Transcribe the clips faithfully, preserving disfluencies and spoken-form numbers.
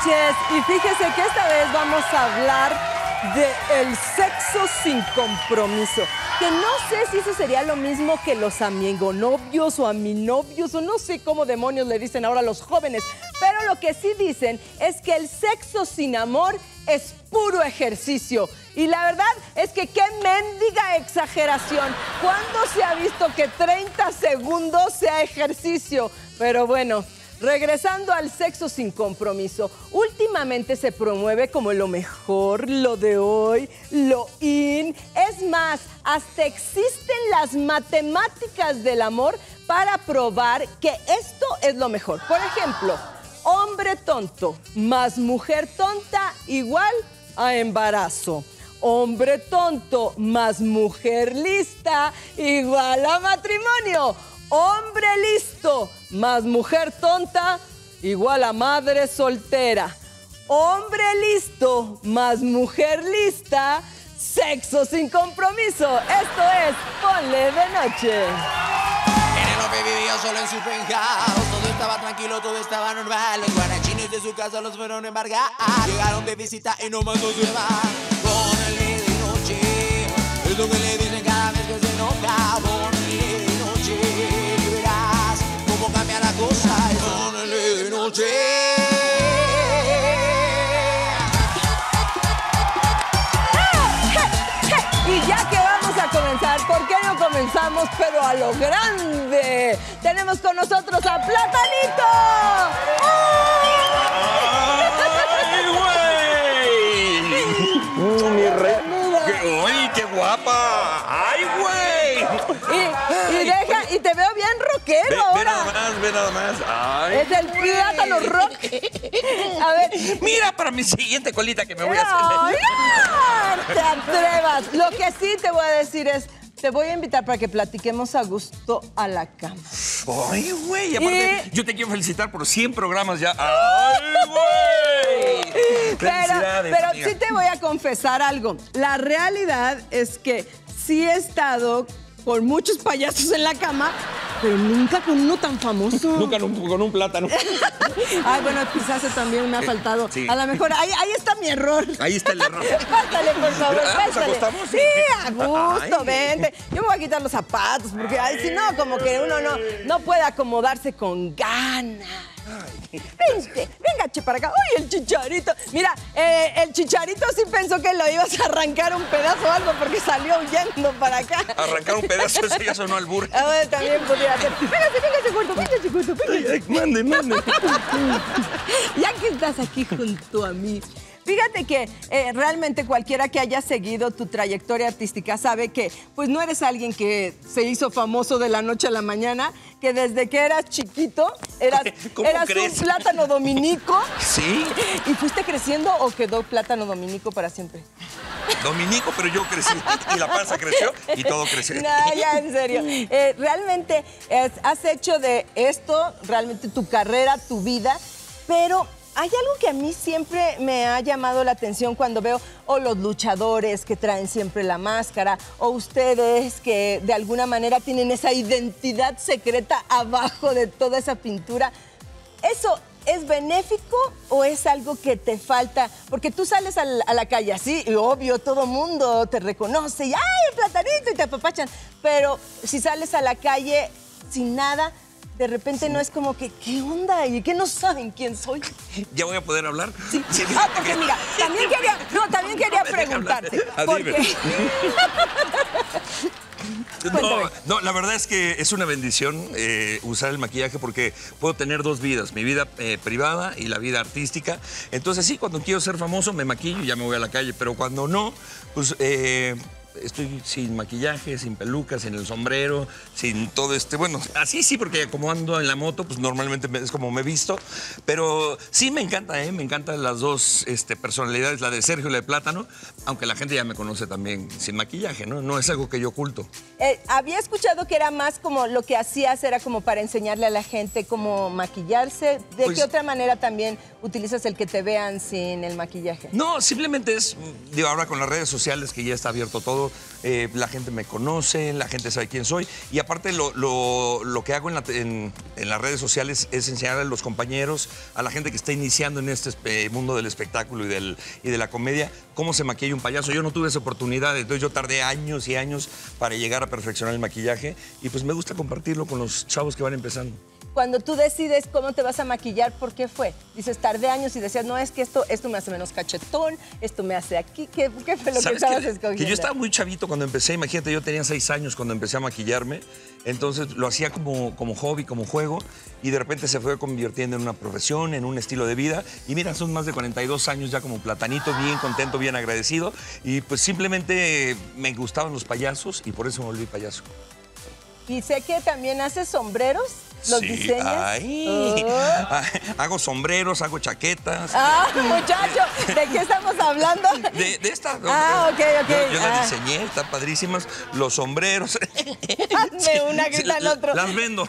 noches. Y fíjese que esta vez vamos a hablar de el sexo sin compromiso. Que no sé si eso sería lo mismo que los amigonovios o aminovios o no sé cómo demonios le dicen ahora a los jóvenes. Pero lo que sí dicen es que el sexo sin amor es puro ejercicio. Y la verdad es que qué mendiga exageración. ¿Cuándo se ha visto que treinta segundos sea ejercicio? Pero bueno, regresando al sexo sin compromiso, últimamente se promueve como lo mejor, lo de hoy, lo in. Es más, hasta existen las matemáticas del amor para probar que esto es lo mejor. Por ejemplo, hombre tonto más mujer tonta igual a embarazo. Hombre tonto más mujer lista igual a matrimonio. Hombre listo más mujer tonta igual a madre soltera. Hombre listo más mujer lista, sexo sin compromiso. Esto es Ponle de Noche. En el hombre vivía solo en su penthouse. Todo estaba tranquilo, todo estaba normal. Los guarachines de su casa los fueron a embargar. Llegaron de visita y nomás no se van. Ponle de noche, es lo que le dicen cada vez que se enoja. Ponle de noche, y verás cómo cambia la cosa. Ponle de noche. Y ya que vamos a comenzar, ¿por qué no comenzamos, pero a lo grande? Tenemos con nosotros a Platanito. ¡Ay, güey! ¡Mi rey! ¡Qué, ¡Ay, qué guapa! ¡Ay, güey! Y, y deja, y te veo bien rockero Ve, ahora. ve nada más, ve nada más. Ay, Es el plátano rock. A ver. mira para mi siguiente colita que me voy a Ay, hacer. no te atrevas. Lo que sí te voy a decir es, te voy a invitar para que platiquemos a gusto a la cama. Ay, güey, aparte, Y- yo te quiero felicitar por cien programas ya. ¡Ay, güey! Pero, Felicidades, pero amiga. sí te voy a confesar algo. La realidad es que sí he estado con muchos payasos en la cama, pero nunca con uno tan famoso. Nunca con un, con un plátano. Ay, bueno, quizás eso también me ha faltado. sí. A lo mejor ahí, ahí está mi error. Ahí está el error. Pásale, por favor, Ah, ¿nos pásale. acostamos? Sí, a gusto, Ay. vente. Yo me voy a quitar los zapatos, porque ay, si no, como que uno no, no puede acomodarse con ganas. Vente, venga, che, para acá. ¡Ay, el Chicharito! Mira, eh, el Chicharito sí pensó que lo ibas a arrancar un pedazo o algo porque salió huyendo para acá. Arrancar un pedazo, eso ya sonó al burro. Ah, bueno, también podría ser. Véngase, véngase, gordo, véngase, gordo, véngase. Ay, mande, mande. Ya que estás aquí junto a mí, fíjate que eh, realmente cualquiera que haya seguido tu trayectoria artística sabe que pues no eres alguien que se hizo famoso de la noche a la mañana, que desde que eras chiquito eras, ¿Cómo eras crees? un plátano dominico. Sí, ¿Y fuiste creciendo o quedó plátano dominico para siempre? Dominico, pero yo crecí y la panza creció y todo creció. No, ya, en serio. Eh, realmente eh, has hecho de esto realmente tu carrera, tu vida, pero hay algo que a mí siempre me ha llamado la atención cuando veo o los luchadores que traen siempre la máscara o ustedes que de alguna manera tienen esa identidad secreta abajo de toda esa pintura. Eso... ¿Es benéfico o es algo que te falta? Porque tú sales a la, a la calle así, y obvio, todo mundo te reconoce y ¡ay, el platanito! Y te apapachan. Pero si sales a la calle sin nada, de repente no es como que, ¿qué onda? ¿Y qué no saben quién soy? ¿Ya voy a poder hablar? Sí. Sí, Ah, fíjate porque que- mira, también quería, no, también quería No me deja hablar. preguntarte. Ah, Porque... dime. No, Cuéntame. no, la verdad es que es una bendición eh, usar el maquillaje porque puedo tener dos vidas, mi vida eh, privada y la vida artística. Entonces sí, cuando quiero ser famoso me maquillo y ya me voy a la calle, pero cuando no, pues eh, estoy sin maquillaje, sin peluca, sin el sombrero, sin todo este... Bueno, así sí, porque como ando en la moto, pues normalmente me- es como me he visto. Pero sí me encanta, ¿eh? Me encantan las dos este, personalidades, la de Sergio y la de Plátano, aunque la gente ya me conoce también sin maquillaje, ¿no? No es algo que yo oculto. Eh, había escuchado que era más como lo que hacías era como para enseñarle a la gente cómo maquillarse. ¿De Pues- qué otra manera también utilizas el que te vean sin el maquillaje? No, simplemente es, digo, ahora con las redes sociales que ya está abierto todo, payaso, eh, la gente me conoce, la gente sabe quién soy. Y aparte lo, lo, lo que hago en, la, en, en las redes sociales es enseñar a los compañeros, a la gente que está iniciando en este eh, mundo del espectáculo y, del, y de la comedia, cómo se maquilla un payaso. Yo no tuve esa oportunidad, entonces yo tardé años y años para llegar a perfeccionar el maquillaje y pues me gusta compartirlo con los chavos que van empezando. Cuando tú decides cómo te vas a maquillar, ¿por qué fue? Dices, tardé años y decías, no, es que esto, esto me hace menos cachetón, esto me hace aquí. ¿Qué, qué fue lo que estabas que, escogiendo? Que yo estaba muy chavito cuando empecé, imagínate, yo tenía seis años cuando empecé a maquillarme, entonces lo hacía como, como hobby, como juego, y de repente se fue convirtiendo en una profesión, en un estilo de vida, y mira, son más de cuarenta y dos años ya como platanito, bien contento, bien agradecido, y pues simplemente me gustaban los payasos y por eso me volví payaso. Y sé que también haces sombreros, los sí, diseñas. Ay. Oh. Hago sombreros, hago chaquetas. Ah, muchacho, ¿de qué estamos hablando? De, de esta. Ah, ok, ok. Yo, yo ah. las diseñé, están padrísimas. Los sombreros. Hazme una, grita el otro. Las vendo.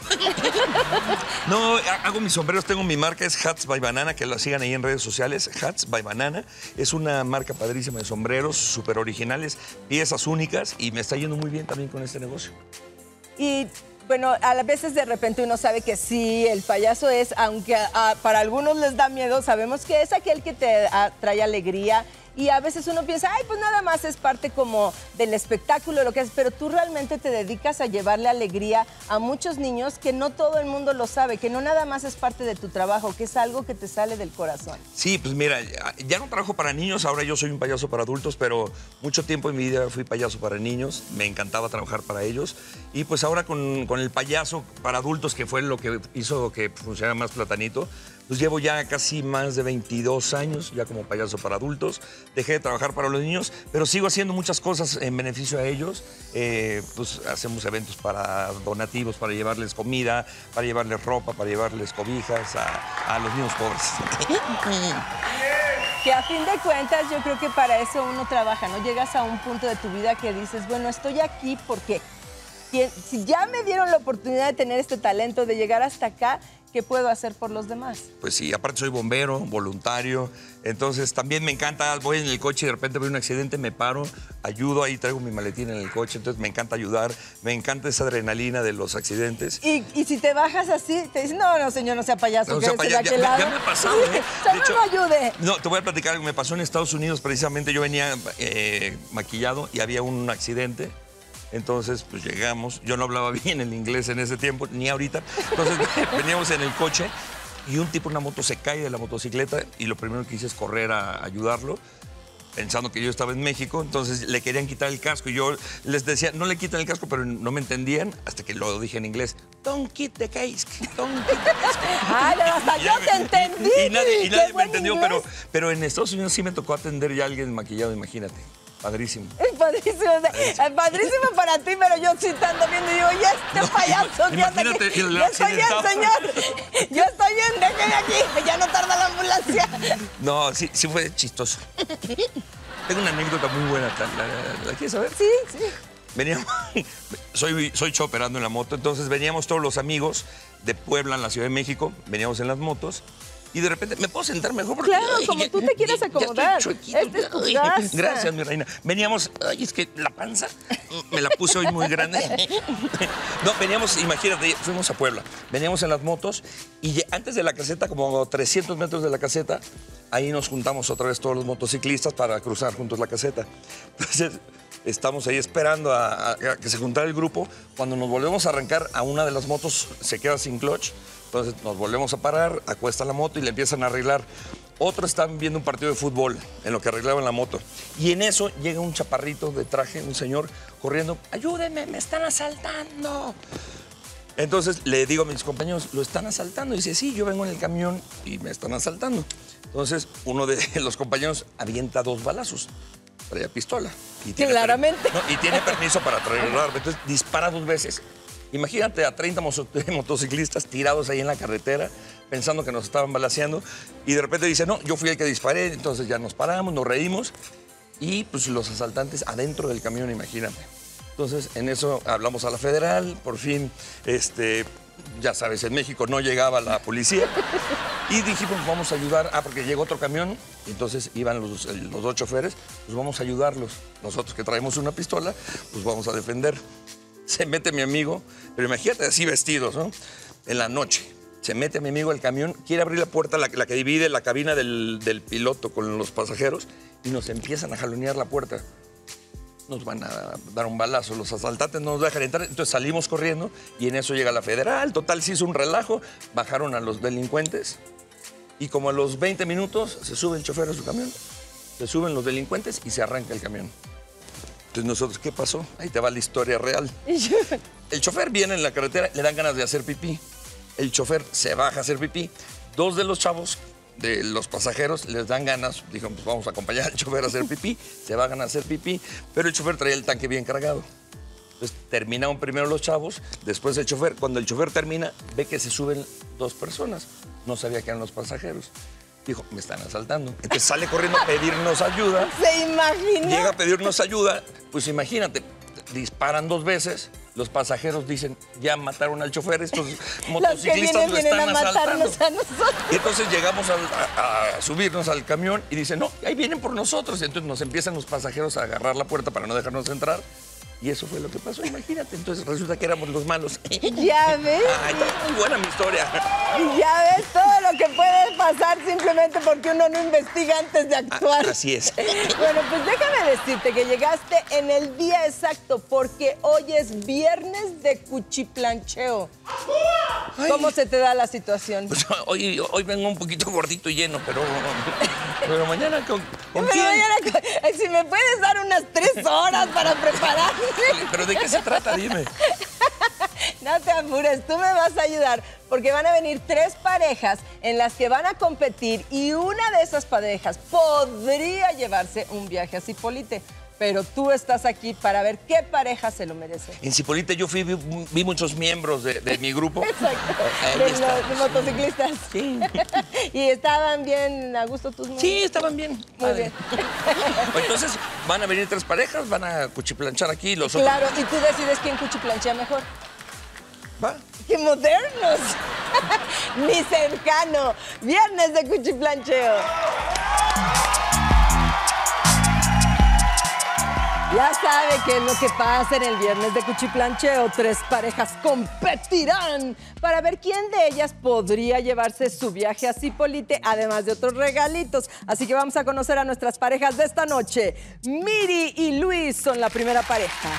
No, hago mis sombreros, tengo mi marca, es Hats by Banana, que la sigan ahí en redes sociales. Hats by Banana. Es una marca padrísima de sombreros, súper originales, piezas únicas, y me está yendo muy bien también con este negocio. Y bueno, a veces de repente uno sabe que sí, el payaso es, aunque a, a, para algunos les da miedo, sabemos que es aquel que te a, trae alegría. Y a veces uno piensa, ay, pues nada más es parte como del espectáculo, lo que es, pero tú realmente te dedicas a llevarle alegría a muchos niños que no todo el mundo lo sabe, que no nada más es parte de tu trabajo, que es algo que te sale del corazón. Sí, pues mira, ya no trabajo para niños, ahora yo soy un payaso para adultos, pero mucho tiempo en mi vida fui payaso para niños, me encantaba trabajar para ellos. Y pues ahora con, con el payaso para adultos, que fue lo que hizo que funcionara más Platanito, pues llevo ya casi más de veintidós años ya como payaso para adultos. Dejé de trabajar para los niños, pero sigo haciendo muchas cosas en beneficio a ellos. Eh, pues hacemos eventos para donativos, para llevarles comida, para llevarles ropa, para llevarles cobijas a, a los niños pobres. Que a fin de cuentas yo creo que para eso uno trabaja, ¿no? Llegas a un punto de tu vida que dices, bueno, estoy aquí porque si ya me dieron la oportunidad de tener este talento, de llegar hasta acá, ¿qué puedo hacer por los demás? Pues sí, aparte soy bombero, voluntario, entonces también me encanta, voy en el coche y de repente veo un accidente, me paro, ayudo, ahí traigo mi maletín en el coche, entonces me encanta ayudar, me encanta esa adrenalina de los accidentes. Y, y si te bajas así, te dicen, no, no, señor, no sea payaso, no, que sea es paya, de aquel ya, lado. ya me ha pasado, ¿eh? De De hecho, no ayude. No, te voy a platicar algo, me pasó en Estados Unidos precisamente, yo venía eh, maquillado y había un accidente. Entonces, pues llegamos, yo no hablaba bien el inglés en ese tiempo, ni ahorita. Entonces, veníamos en el coche y un tipo en una moto se cae de la motocicleta y lo primero que hice es correr a ayudarlo, pensando que yo estaba en México. Entonces, le querían quitar el casco y yo les decía, no le quiten el casco, pero no me entendían hasta que lo dije en inglés. Don't quit the case, don't quit the case. Ay, hasta yo te entendí. Y nadie, y nadie me entendió, inglés. pero, pero en Estados Unidos sí me tocó atender ya a alguien maquillado, imagínate. Padrísimo. Es padrísimo, es padrísimo para ti, pero yo sí te ando viendo y digo, y este No, payaso, imagínate, que, el yo estoy bien, accidentado. señor, yo estoy bien, déjeme aquí, ya no tarda la ambulancia. No, sí, sí fue chistoso. Tengo una anécdota muy buena, ¿la, la, la quieres saber? Sí, sí. Veníamos, soy, soy choperando en la moto, entonces veníamos todos los amigos de Puebla, en la Ciudad de México, veníamos en las motos. Y de repente, ¿me puedo sentar mejor? Porque, Claro, ay, como ya- tú te quieras ya- ya estoy acomodar. chuequito. Esta es tu Ay, casa. Gracias, mi reina. Veníamos, ay, es que la panza me la puse hoy muy grande. No, veníamos, imagínate, fuimos a Puebla, veníamos en las motos y ya- antes de la caseta, como trescientos metros de la caseta, ahí nos juntamos otra vez todos los motociclistas para cruzar juntos la caseta. Entonces, estamos ahí esperando a, a- a que se juntara el grupo. Cuando nos volvemos a arrancar, a una de las motos se queda sin clutch. Entonces nos volvemos a parar, acuesta la moto y le empiezan a arreglar. Otros están viendo un partido de fútbol en lo que arreglaban la moto. Y en eso llega un chaparrito de traje, un señor, corriendo. ¡Ayúdenme, me están asaltando! Entonces le digo a mis compañeros, ¿lo están asaltando? Y dice, sí, yo vengo en el camión y me están asaltando. Entonces uno de los compañeros avienta dos balazos. Traía pistola. Y tiene Claramente. per- no, y tiene permiso para traer el arma. Entonces dispara dos veces. Imagínate a treinta mozo- motociclistas tirados ahí en la carretera, pensando que nos estaban balaceando. Y de repente dice, no, yo fui el que disparé. Entonces ya nos paramos, nos reímos. Y pues los asaltantes adentro del camión, imagínate. Entonces en eso hablamos a la federal. Por fin, este... Ya sabes, en México no llegaba la policía. Y dijimos, vamos a ayudar. Ah, porque llegó otro camión. Y entonces iban los, los dos choferes. Pues vamos a ayudarlos. Nosotros que traemos una pistola, pues vamos a defender. Se mete mi amigo. Pero imagínate así vestidos, ¿no? En la noche. Se mete mi amigo al camión. Quiere abrir la puerta, la, la que divide la cabina del, del piloto con los pasajeros. Y nos empiezan a jalonear la puerta. Nos van a dar un balazo, los asaltantes no nos dejan entrar, entonces salimos corriendo y en eso llega la federal. Total, se hizo un relajo, bajaron a los delincuentes y como a los veinte minutos se sube el chofer a su camión, se suben los delincuentes y se arranca el camión. Entonces nosotros, ¿qué pasó? Ahí te va la historia real. El chofer viene en la carretera, le dan ganas de hacer pipí. El chofer se baja a hacer pipí. Dos de los chavos de los pasajeros les dan ganas, dijeron, pues vamos a acompañar al chofer a hacer pipí, se van a hacer pipí, pero el chofer traía el tanque bien cargado. Entonces terminaron primero los chavos, después el chofer. Cuando el chofer termina, ve que se suben dos personas. No sabía que eran los pasajeros. Dijo, me están asaltando. Entonces sale corriendo a pedirnos ayuda. ¿Se imagina? Llega a pedirnos ayuda, pues imagínate, disparan dos veces. Los pasajeros dicen, ya mataron al chofer, estos motociclistas lo están asaltando. A nosotros. Y entonces llegamos a, a, a subirnos al camión y dicen, no, ahí vienen por nosotros. Y entonces nos empiezan los pasajeros a agarrar la puerta para no dejarnos entrar. Y eso fue lo que pasó, imagínate. Entonces resulta que éramos los malos. ¿Ya ves? Ay, está muy buena mi historia. Ya ves todo lo que puede pasar simplemente porque uno no investiga antes de actuar. Ah, así es. Bueno, pues déjame decirte que llegaste en el día exacto porque hoy es viernes de cuchiplancheo. Ay. ¿Cómo se te da la situación? Pues hoy, hoy vengo un poquito gordito y lleno, pero, pero mañana con, ¿con pero quién? Mañana, si me puedes dar unas tres horas para preparar. ¿Pero de qué se trata? Dime. No te apures, tú me vas a ayudar porque van a venir tres parejas en las que van a competir y una de esas parejas podría llevarse un viaje a Zipolite. Pero tú estás aquí para ver qué pareja se lo merece. En Zipolite yo fui, vi, vi muchos miembros de, de mi grupo. Exacto, de los de motociclistas. Sí. ¿Y estaban bien a gusto tus miembros? Sí, estaban bien. Muy Padre. bien. Entonces, van a venir tres parejas, van a cuchiplanchar aquí los otros. Claro, y tú decides quién cuchiplanchea mejor. ¿Va? ¡Qué modernos! Ni cercano. Viernes de cuchiplancheo. Ya sabe qué es lo que pasa en el viernes de cuchiplancheo. Tres parejas competirán para ver quién de ellas podría llevarse su viaje a Zipolite, además de otros regalitos. Así que vamos a conocer a nuestras parejas de esta noche. Miri y Luis son la primera pareja.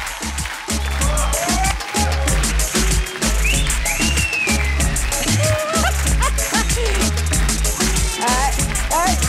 Ay, ay.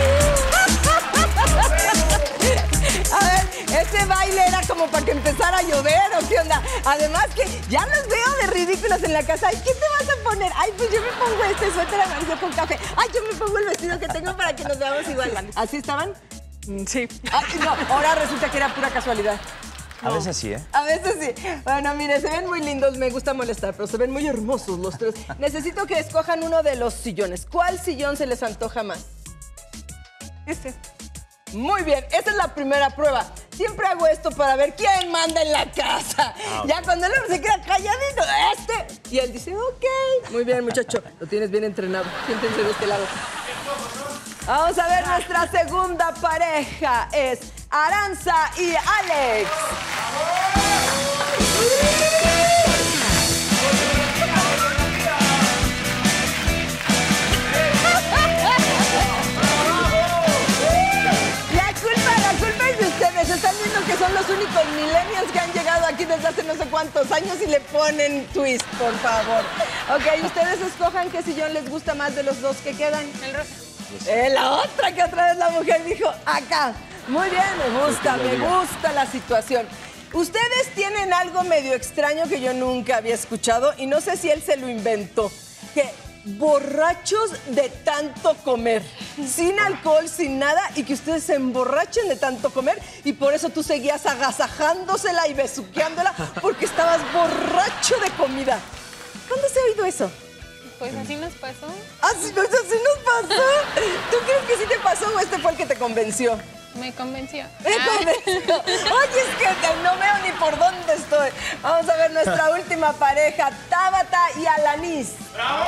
A ver, ese baile era como para que empezara a llover o qué onda. Además que ya los veo de ridículos en la casa. Ay, ¿qué te vas a poner? Ay, pues yo me pongo este suéter amarillo con café. Ay, yo me pongo el vestido que tengo para que nos veamos igual. ¿Así estaban? Sí. Ay, no, ahora resulta que era pura casualidad. A veces sí, ¿eh? A veces sí. Bueno, mire, se ven muy lindos, me gusta molestar, pero se ven muy hermosos los tres. Necesito que escojan uno de los sillones. ¿Cuál sillón se les antoja más? Este. Muy bien, esa es la primera prueba. Siempre hago esto para ver quién manda en la casa. Ah, ya cuando el hombre se queda calladito, este. Y él dice, ok. Muy bien, muchacho, lo tienes bien entrenado. Siéntense de este lado. Vamos a ver, nuestra segunda pareja es Aranza y Alex. Están viendo que son los únicos millennials que han llegado aquí desde hace no sé cuántos años y le ponen twist, por favor. Ok, ustedes escojan qué sillón les gusta más de los dos que quedan. El rosa. Eh, la otra que otra vez la mujer dijo, acá. Muy bien, me gusta, me gusta la situación. Ustedes tienen algo medio extraño que yo nunca había escuchado y no sé si él se lo inventó. Que borrachos de tanto comer, sin alcohol, sin nada, y que ustedes se emborrachen de tanto comer y por eso tú seguías agasajándosela y besuqueándola porque estabas borracho de comida. ¿Cuándo se ha oído eso? Pues así nos pasó. ¿Así, pues así nos pasó? ¿Tú crees que sí te pasó o este fue el que te convenció? Me convenció. Me convenció. Oye, es que no veo ni por dónde estoy. Vamos a ver nuestra última pareja, Tabata y Alanis. ¡Bravo!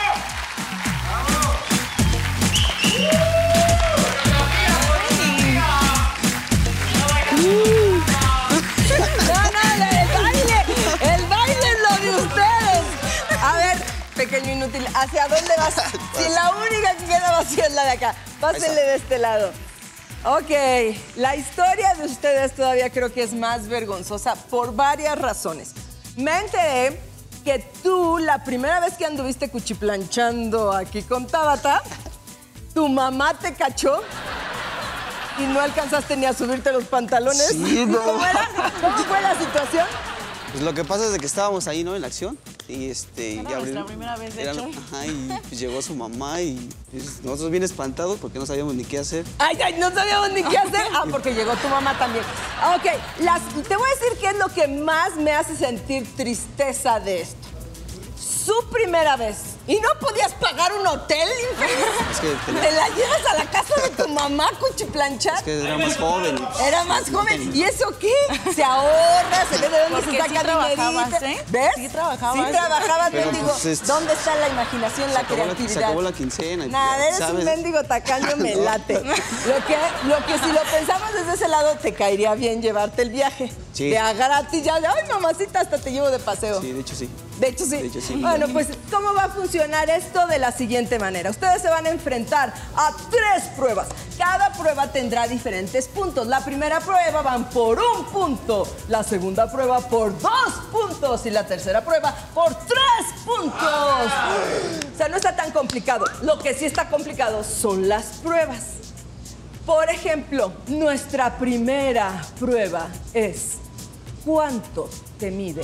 No, no, el baile, el baile es lo de ustedes. A ver, pequeño inútil, ¿hacia dónde vas? Si la única que queda vacía es la de acá, pásenle de este lado. Ok, la historia de ustedes todavía creo que es más vergonzosa por varias razones. Me enteré que tú, la primera vez que anduviste cuchiplanchando aquí con Tabata, tu mamá te cachó y no alcanzaste ni a subirte los pantalones. Sí, no. ¿Cómo era? ¿Cómo fue la situación? Pues lo que pasa es de que estábamos ahí, ¿no? En la acción. Y este... Era y abrí- nuestra primera vez, de era- hecho. Ajá, y pues llegó su mamá y pues, nosotros bien espantados porque no sabíamos ni qué hacer. Ay, ay, no sabíamos ni qué hacer. Ah, porque llegó tu mamá también. Ok, las, te voy a decir qué es lo que más me hace sentir tristeza de esto. Su primera vez. ¿Y no podías pagar un hotel, infeliz? Es que tenía- ¿Te la llevas a la casa de tu mamá cuchiplanchar? Es que era más joven. Era más joven. ¿Y eso qué? Se ahorra, se ve de dónde Porque se saca sí trabajabas, dinerito. ¿eh? ¿Ves? Sí trabajabas. Sí trabajabas, Pero, mendigo. pues, es- ¿Dónde está la imaginación, Se la acabó la- se creatividad? acabó la quincena y Nada, ya, eres un ¿sabes? mendigo tacaño, me No. late. Lo que, lo que si lo pensabas desde ese lado, te caería bien llevarte el viaje. Sí. De a gratis, ya de, ay, mamacita, hasta te llevo de paseo. Sí, de hecho sí. De hecho, sí. De hecho, sí. Bueno, pues, ¿cómo va a funcionar esto? De la siguiente manera. Ustedes se van a enfrentar a tres pruebas. Cada prueba tendrá diferentes puntos. La primera prueba van por un punto. La segunda prueba por dos puntos. Y la tercera prueba por tres puntos. O sea, no está tan complicado. Lo que sí está complicado son las pruebas. Por ejemplo, nuestra primera prueba es ¿cuánto te mide?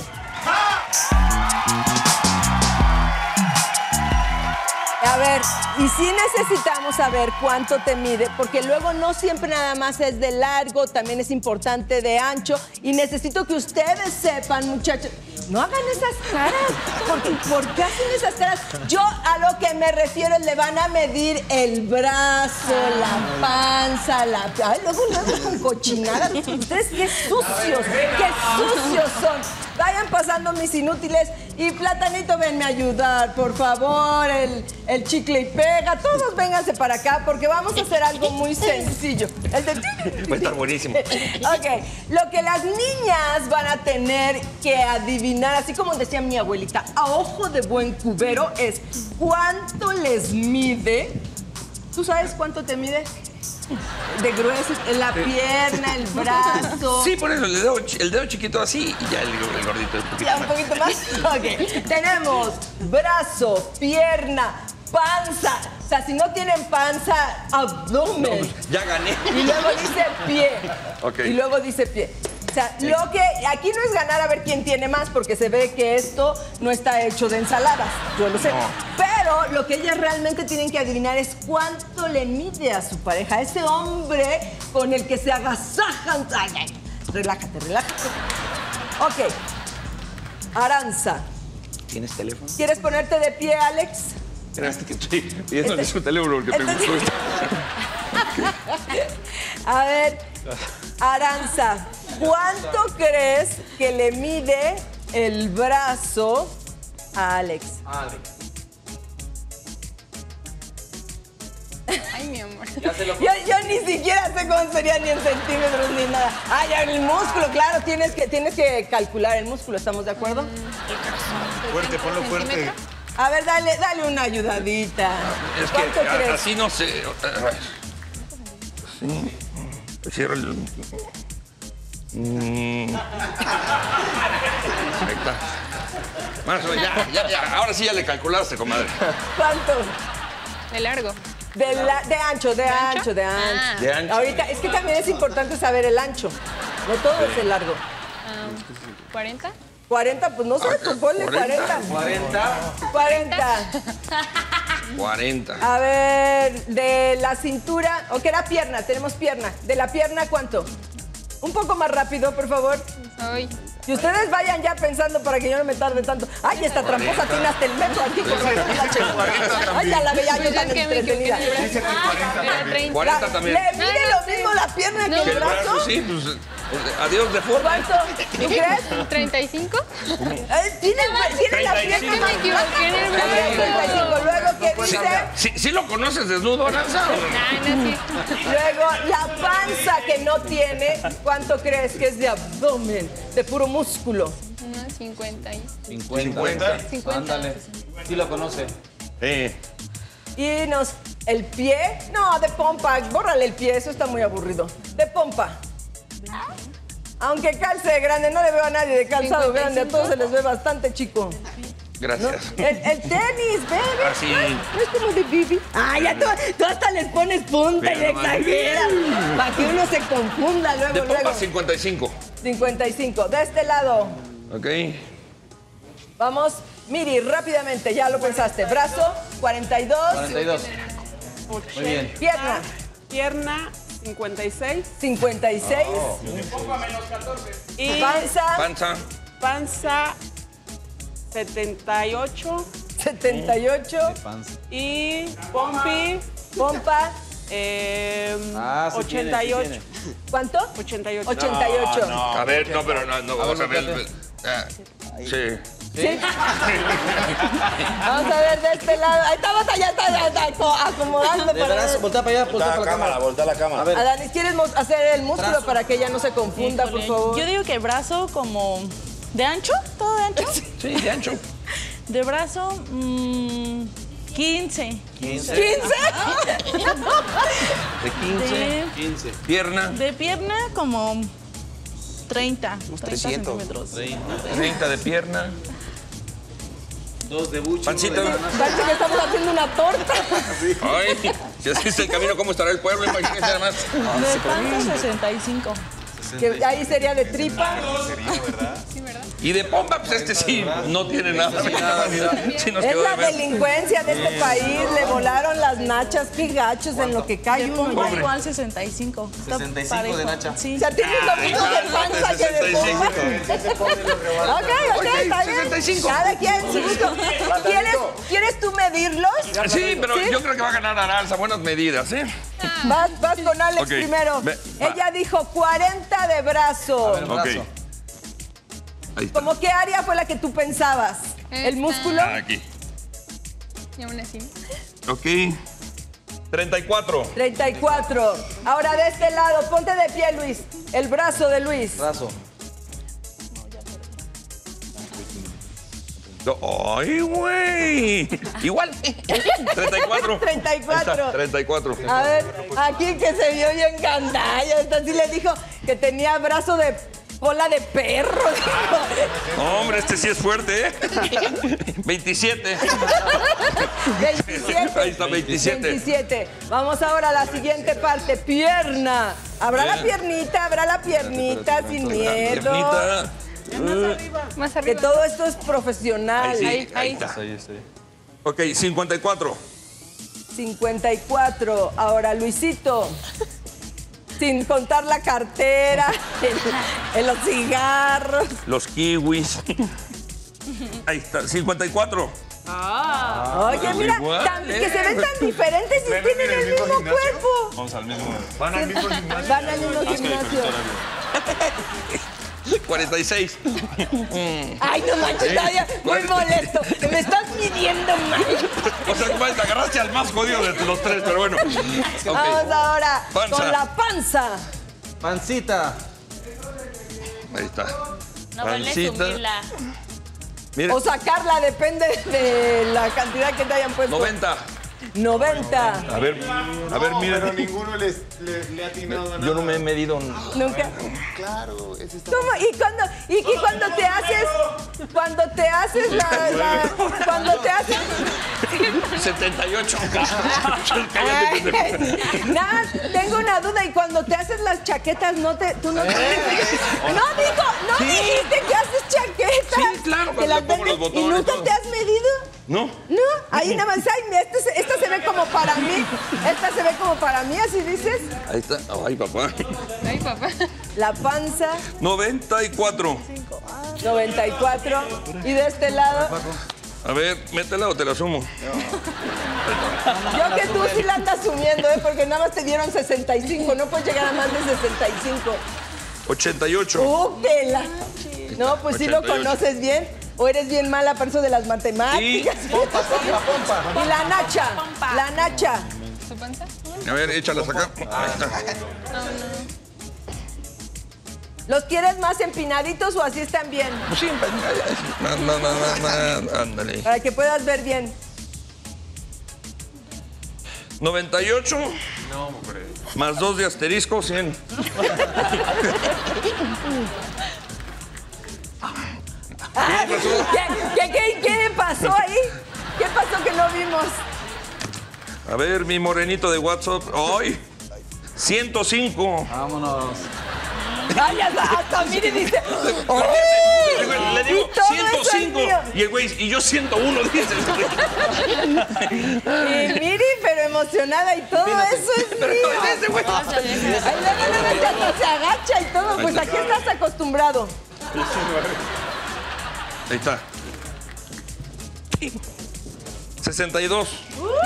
A ver, y sí necesitamos saber cuánto te mide, porque luego no siempre nada más es de largo, también es importante de ancho. Y necesito que ustedes sepan, muchachos, no hagan esas caras. Porque, ¿por qué hacen esas caras? Yo a lo que me refiero es le van a medir el brazo, la panza, la... Ay, luego, luego con cochinadas. Ustedes qué sucios, qué sucios son. Vayan pasando mis inútiles y Platanito, venme a ayudar, por favor, el, el chicle y pega. Todos vénganse para acá porque vamos a hacer algo muy sencillo. El de... Va a estar buenísimo. Ok, lo que las niñas van a tener que adivinar, así como decía mi abuelita, a ojo de buen cubero, es cuánto les mide. ¿Tú sabes cuánto te mide? De grueso, la pierna, el brazo. Sí, por eso, el dedo, chi- el dedo chiquito así y ya el, el gordito es un poquito Ya, un más. poquito más. Ok. Tenemos brazo, pierna, panza. O sea, si no tienen panza, abdomen. Ya gané. Y luego dice pie. Ok. Y luego dice pie. O sea, lo que aquí no es ganar a ver quién tiene más, porque se ve que esto no está hecho de ensaladas. Yo lo sé. No. Pero lo que ellas realmente tienen que adivinar es cuánto le mide a su pareja, a ese hombre con el que se agasajan. Ay, ay. Relájate, relájate. Ok. Aranza, ¿Tienes teléfono? ¿quieres ponerte de pie, Alex? Esperaste que estoy pidiéndole Este- su teléfono porque este- preguntó. A ver, Aranza, ¿cuánto crees que le mide el brazo a Alex? Ay, mi amor. Yo, yo ni siquiera sé cómo sería ni en centímetros ni nada. Ah, ya, el músculo, claro, tienes que, tienes que calcular el músculo, ¿estamos de acuerdo? Fuerte, ponlo fuerte. ¿Centímetro? A ver, dale, dale una ayudadita. Es ¿Cuánto que a- crees? así no sé. Sí. Cierro el. Mm. Ahí está. Más o menos, ya, ya, ya. Ahora sí ya le calculaste, comadre. ¿Cuánto? De largo. De, la- de ancho, de, ancho? ancho? de ancho. Ah. De ancho. Ahorita, es que también es importante saber el ancho. No todo es el largo. Ah, ¿cuarenta? cuarenta, pues no sé, tú ponle cuarenta. cuarenta. cuarenta. cuarenta. A ver, de la cintura, o que era pierna, tenemos pierna. ¿De la pierna cuánto? Un poco más rápido, por favor. Soy. Y ustedes vayan ya pensando para que yo no me tarde tanto. Ay, esta tramposa tiene hasta el metro aquí con la Ay, ya la veía yo tan Es que me equivoqué entretenida. en el brazo. Era treinta. cuarenta La- también. ¿Le mide No, no lo sé. mismo la pierna No. que Que el el brazo, brazo? sí, pues. Adiós de forma. ¿Cuánto? ¿Tú crees? ¿treinta y cinco? Eh, Tiene, tiene la treinta y pierna cinco. más Me equivoqué en el treinta y cinco. Luego, ¿qué Sí, dice? sí, sí lo conoces desnudo, Aranza. Ah, no, sí. Luego, la panza que no tiene, ¿cuánto crees que es de abdomen? De puro músculo. Unos cincuenta y... cincuenta. cincuenta. Ándale. Sí lo conoce. Eh, Y nos, el pie, no, de pompa, bórrale el pie, eso está muy aburrido. De pompa. Aunque calce grande, no le veo a nadie de calzado cincuenta y grande, a cinco. todos se les ve bastante chico. ¿No? gracias. El, el tenis, bebé. Ah, sí. No es como de Bibi. Ah, ya tú, tú hasta les pones punta y Mira le nomás. exageras. Para que uno se confunda luego, De luego. pompa cincuenta y cinco. cincuenta y cinco. De este lado. Ok. Vamos, Miri, rápidamente, ya lo pensaste. Brazo, cuarenta y dos. cuarenta y dos. Muy bien. Pierna, Pierna, cincuenta y seis. cincuenta y seis. Y Panza, Panza. panza, setenta y ocho. setenta y ocho. Panza. Y pompi, Pompa, eh, Ah, sí tiene, ochenta y sí ocho. tiene. ¿cuánto? ochenta y ocho. ochenta y ocho. A ver, no, pero no, no vamos a ver. espérate. Ah, sí. ¿Sí? Vamos a ver de este lado. Ahí estamos, allá está, ya está aco- acomodando De para brazo, ver. voltea para allá, voltea para la cámara. voltea la cámara. A ver. Adanis, ¿quieres mo- hacer el músculo Brazo. para que ella no se confunda, por Híjole, favor? Yo digo que brazo como... ¿De ancho? ¿Todo de ancho? Sí, de ancho. De brazo, mmm, quince. quince. ¿quince? De quince. De, quince. Pierna. de pierna como treinta. treinta trescientos. centímetros. treinta de pierna. Dos de bucho. Pancita. uno de ganas. Parece que estamos haciendo una torta. Ay, si así es el camino, ¿cómo estará el pueblo? Imagínense nada más. De panza, sesenta y cinco. Que ahí sería de tripa. Y de pompa, pues este sí, no tiene nada. Sí nos Es quedó de la ver. delincuencia de este país. Le volaron las nachas, qué gachos en lo que cae De uno. pompa ya. igual sesenta y cinco. Está sesenta y cinco parejo. de nacha. Sí. O sea, tienes lo mismo de panza que de pompa. Ok, ok, está bien. sesenta y cinco. Cada quien su gusto. ¿Quieres, ¿Quieres tú medirlos? Sí, pero ¿Sí? yo creo que va a ganar Aranza. Buenas medidas, ¿eh? Vas, vas con Alex Ok, primero. ve, va. Ella dijo cuarenta de brazo. El Ok. brazo. Ahí está. ¿Cómo qué área fue la que tú pensabas? ¿El Esta. músculo? Ah, aquí. Y aún así. Ok. treinta y cuatro. treinta y cuatro. Ahora de este lado, ponte de pie, Luis. El brazo de Luis. Brazo. ¡Ay, güey! Igual. treinta y cuatro. treinta y cuatro. Ahí está, treinta y cuatro. A ver, aquí que se vio bien gandalla. Esta sí le dijo que tenía brazo de cola de perro. Hombre, este sí es fuerte, ¿eh? veintisiete. veintisiete. Ahí está, veintisiete. veintisiete. Vamos ahora a la siguiente parte. Pierna. Habrá la piernita, habrá la piernita sin miedo. Piernita. Más Que arriba. todo esto es profesional. Ahí sí, Ahí, ahí ahí. está. Ahí estoy. Ok, cincuenta y cuatro. cincuenta y cuatro. Ahora, Luisito. Sin contar la cartera, el- el- los cigarros. Los kiwis. Ahí está, cincuenta y cuatro. Oye, pues mira, igual, tan- eh. que se ven tan diferentes y tienen el mismo cuerpo. Vamos al mismo. Van al mismo gimnasio. Van al mismo gimnasio. cuarenta y seis. Ay, no manches, todavía muy molesto. Me estás midiendo mal. O sea, compadre, te agarraste al más jodido de los tres, pero bueno. Ok. Vamos ahora Panza. con la panza. Pancita. Ahí está. No vale Pancita. subirla. Mira, O sacarla, depende de la cantidad que te hayan puesto. noventa. noventa. A ver, a ver, mira. Pero ninguno les, le, le ha atinado a nada. Yo no me he medido. Nunca. Claro, ese está. ¿Cómo? Y cuando, y, y cuando te haces, cuando te haces la, la- cuando te haces, setenta y ocho. Ay, nada, tengo una duda y cuando te haces las chaquetas no te, tú no te, no digo, no Sí. dijiste que haces chaquetas, Sí, claro, que cuando las le pongo los vendes, y botones, nunca todo. te has medido. ¿No? No, ahí nada más, ay, mira, esta se, esta se ve como para mí, esta se ve como para mí, así dices. Ahí está. Ay, papá. Ay, papá. La panza, noventa y cuatro. noventa y cuatro, y de este lado, A ver, métela o te la sumo. yo que tú sí la andas sumiendo, ¿eh? Porque nada más te dieron sesenta y cinco, no puedes llegar a más de sesenta y cinco. ochenta y ocho. ¡Uh, pela! No, pues sí lo ochenta y ocho. conoces bien. O eres bien mala para eso de las matemáticas. Sí. Pompa, pompa, pompa. Y la Nacha. La Nacha. ¿Su panza? A ver, échalas acá. Ahí está. No, no. ¿Los quieres más empinaditos o así están bien? Pues sí, no, no, no, no, no, ándale. Para que puedas ver bien. noventa y ocho. No, hombre. Más dos de asterisco, cien. Ah, ¿Qué, qué, qué, qué pasó ahí? ¿Qué pasó que no vimos? A ver, mi morenito de WhatsApp. ¡Ay! ciento cinco. Vámonos. Ay, hasta, hasta Miri dice. Le digo y todo ciento eso es cinco. mío. Y el güey, y yo ciento uno, dice. Y Miri, pero emocionada y todo eso es mío. Pero es ese güey. Ay, no, no, no, ya hasta se agacha y todo. Pues aquí estás acostumbrado. Ahí está. sesenta y dos.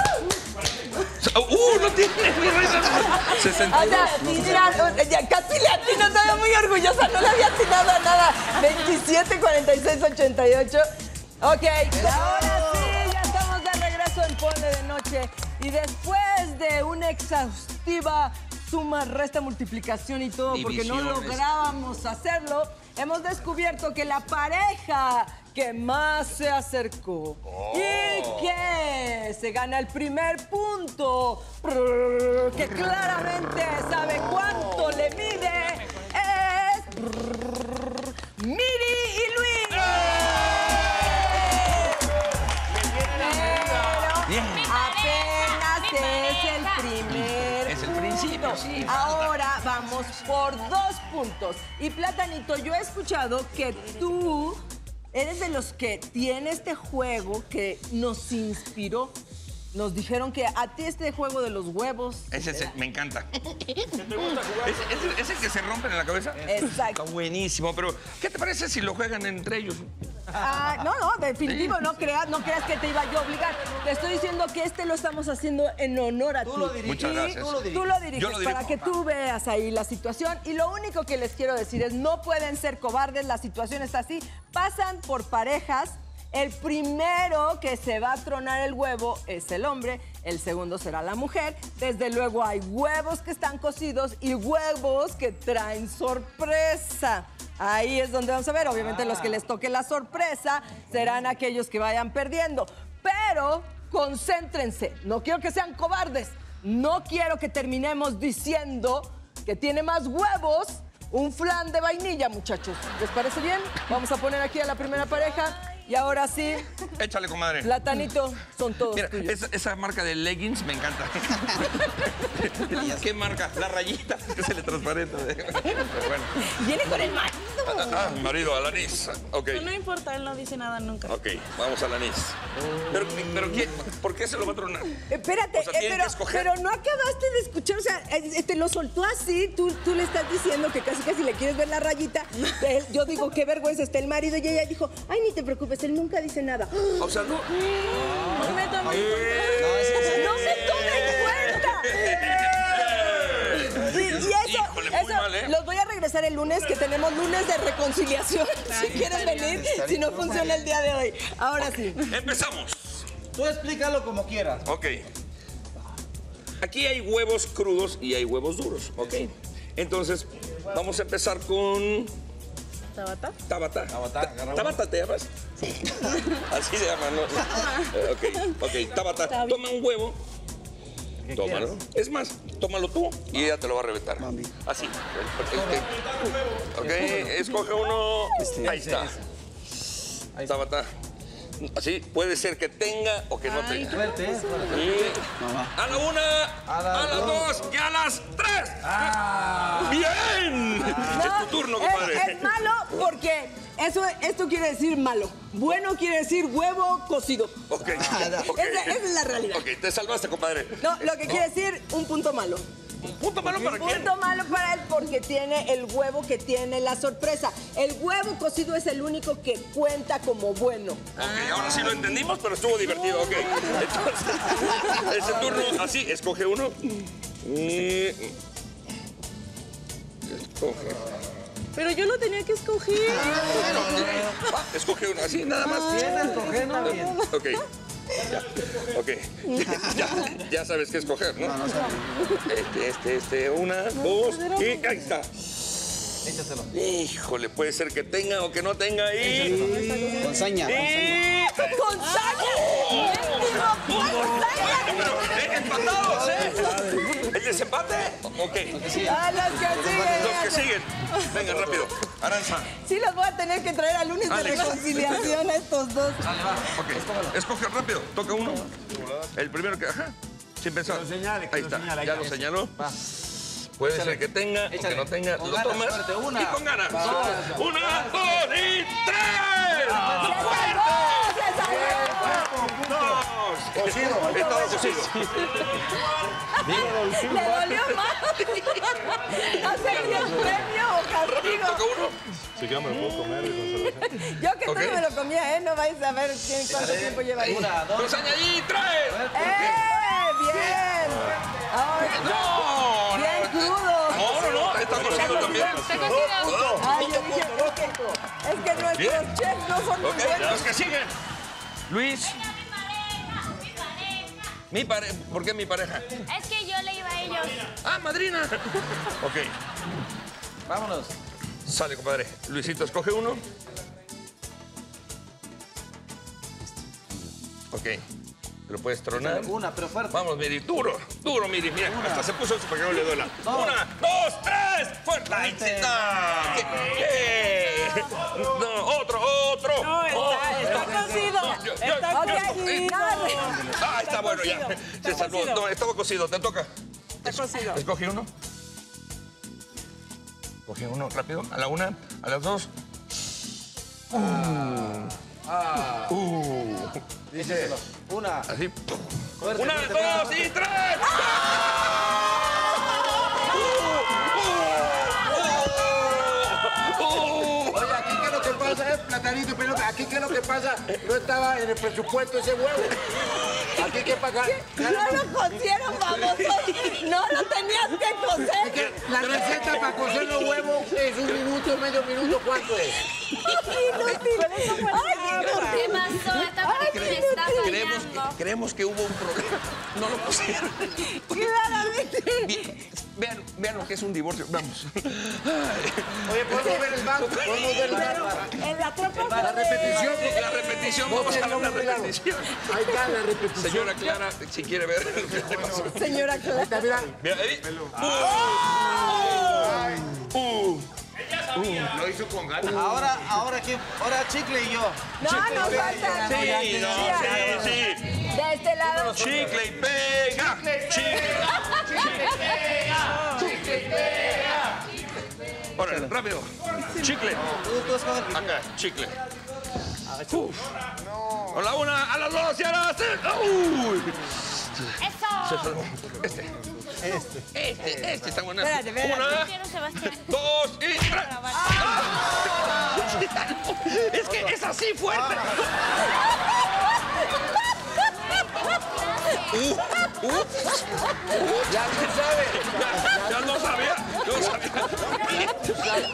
¡Uh! ¡No tiene! sesenta y dos. O sea, mira, ya casi le atino, estaba muy orgullosa, no le había atinado a nada. veintisiete, cuarenta y seis, ochenta y ocho. Ok, ahora sí, ya estamos de regreso en Ponle de Noche. Y después de una exhaustiva suma, resta, multiplicación y todo, porque no Divisiones. lográbamos hacerlo, hemos descubierto que la pareja que más se acercó y que se gana el primer punto, que claramente sabe cuánto le mide, es Miri y Luis. Pero apenas es el primer Es el principio, sí. Ahora vamos por dos puntos. Y Platanito, yo he escuchado que tú eres de los que tiene este juego que nos inspiró. Nos dijeron que a ti este juego de los huevos... Ese, ese me encanta. ¿Te gusta jugar? ¿Ese, ese, ese que se rompen en la cabeza? Exacto. Está buenísimo, pero ¿qué te parece si lo juegan entre ellos? Ah, no, no, definitivo, no creas, no creas que te iba yo a obligar. Te estoy diciendo que este lo estamos haciendo en honor a ti. Tú lo diriges. Muchas Y gracias. Tú lo diriges. Tú lo diriges Yo lo dirijo. para que tú veas ahí la situación. Y lo único que les quiero decir es, no pueden ser cobardes, la situación está así. Pasan por parejas. El primero que se va a tronar el huevo es el hombre, el segundo será la mujer. Desde luego hay huevos que están cocidos y huevos que traen sorpresa. Ahí es donde vamos a ver, obviamente los que les toque la sorpresa serán aquellos que vayan perdiendo. Pero concéntrense, no quiero que sean cobardes, no quiero que terminemos diciendo que tiene más huevos un flan de vainilla, muchachos. ¿Les parece bien? Vamos a poner aquí a la primera pareja. Y ahora sí, Échale, comadre. Platanito, son todos Mira, tuyos. esa, esa marca de leggings me encanta. ¿Qué marca? La rayita que se le transparenta. Bueno. Viene con el marido. Ah, marido, Alanis. Ok. No importa, él no dice nada nunca. Ok, vamos a Alanis. Pero, pero ¿qué, ¿por qué se lo va a tronar? Espérate, O sea, eh, tienen pero, que escoger. pero no acabaste de escuchar, o sea, eh, te lo soltó así, tú, tú le estás diciendo que casi casi le quieres ver la rayita. Él- yo digo, qué vergüenza está el marido, y ella dijo, ay, ni te preocupes, él nunca dice nada. O sea, no. No me tomo en ¡No se tome en cuenta! Y, y eso, Híjole, muy eso mal, ¿eh? los voy a regresar el lunes, que tenemos lunes de reconciliación. Si quieres venir, si no funciona el día de hoy. Ahora sí. Empezamos. Tú explícalo como quieras. Ok. Aquí hay huevos crudos y hay huevos duros. Ok. Entonces, vamos a empezar con ¿Tabata? Tabata. Tabata, Ta- agarra Tabata, ¿te llamas? Sí. Así se llama, ¿no? Eh, ok, ok. Tabata, toma un huevo. Tómalo. Es más, tómalo tú y ella te lo va a reventar. Mami. Así. Ok, ok, escoge uno. Ahí está. Ahí está. Tabata. Así, puede ser que tenga o que no tenga. Suerte, ¿eh? Suerte. Y Mamá. a la una, A a, las las dos y a las tres. Ah. ¡Bien! es tu turno, es, compadre. es malo porque eso, esto quiere decir malo. Bueno quiere decir huevo cocido. Ok, ok. Esa, esa es la realidad. Ok, te salvaste, compadre. No, lo que quiere decir un punto malo. ¿Un punto malo para quién? Punto malo para él porque tiene el huevo que tiene la sorpresa. El huevo cocido es el único que cuenta como bueno. Ok, ahora sí lo entendimos, pero estuvo divertido, ok. Entonces, ese turno, así, escoge uno. Y... Escoge. Pero yo lo tenía que escoger. Va, escoge uno, así, nada más. Escoger también. Ok. Ya. Ok. Ya, ya sabes qué escoger, ¿no? Este, este, este, una, dos, y ahí está. Échatelo. Híjole, puede ser que tenga o que no tenga y... Con saña. Y... ¡Con saña! ¡Con saña! Pero, eh, empatados, ¿eh? ¿El desempate? Ok. ¡A los que siguen! Los que siguen. Venga, rápido. Aranza. Sí, los voy a tener que traer al lunes de Alex. reconciliación a estos dos. Ok. Escoge rápido. Toca uno. El primero que... Ajá. Sin pensar. Que lo señale, que Ahí lo está. señale, ahí Ya está. lo señaló. Va. Puede Échale. ser que tenga o que Échale. no tenga. Con Lo ganas, tomas suerte, una. y con ganas. Va. Una, dos y tres. ¡Se salvó! ¡Dos! Cocido. Estaba cocido. ¡Le dolió más! ¿Hacerle el premio o Rápido, toca castigo? uno. Sí que me lo puedo comer y consolación. Yo que Ok. todo me lo comía, ¿eh? No vais a ver quién, cuánto tiempo lleva ahí. Una, dos. Dos añadí, tres. ¡Eh! ¡Bien! Ahora, No, no. bien crudo. No, no, no. Está cocido también. Está cocido. Ay, yo dije, es que, es que nuestros Bien. chefs no son muy Ok, buenos. los que siguen. Luis. Mi pareja. ¿Por qué mi pareja? Es que yo le iba a ellos. Ah, madrina. Ok. Vámonos. Sale, compadre. Luisito, escoge uno. Ok. Te lo puedes tronar. Una, pero fuerte. Vamos, Miri. Duro, duro, Miri. Mira, hasta se puso eso para que no le duela. Una, dos, tres. ¡Fuerte! ¡Ahí está! ¿Qué? ¿Qué? No, otro, otro. No, está, está cocido. yo- Está yo- cocido. Ah, está bueno ya. cocido. Se Está salvó. cocido. No, estaba cocido. Te toca. Está cocido. Escoge uno. Escoge uno rápido. A la una, a las dos. Ah. Uh. Dice. Una. Así. Fuerte, Una, fuerte, dos fuerte. y tres. Oye, aquí qué es lo que pasa, es platanito, pero aquí qué es lo que pasa, no estaba en el presupuesto ese huevo. Aquí que pagar. No lo cocieron, babosos. No lo tenías que cocer. La receta para cocer los huevos es un minuto, medio minuto, ¿cuánto es? Inútil. Ay, ¿Qué pasó? Esta película está Creemos fallando. que, creemos que hubo un problema. No lo pusieron. claramente. Bien, Vean, vean lo que es un divorcio. Vamos. Oye, ¿podemos ver el banco? ¿Podemos ver el banco? En la tropa La repetición, porque La repetición, No vamos tiene a ver la nombre claro. repetición. Ahí está la repetición. Señora Clara, si quiere ver lo que le pasó. Señora Ahí está, Clara. mira. Mira, ahí. Uh, uh. Lo hizo con ganas. Ahora, ahora quién, ahora Chicle y yo. No, no falta. Sí, no, sí, sí. De este lado. Chicle y pega. Chicle. Órale, rápido. Chicle. Tú, tú escoge el primero. Acá, chicle. Uf. A la una, a las dos y a las tres. Uy. Se ¡Eso! salvó. Este. Este. Este, este está bueno. Espérate, espérate. Una, Quiero, Sebastián. dos y tres. Es que es así fuerte. Uh, uh. Ya tú sabes. Ya, ya lo sabía. Yo lo sabía.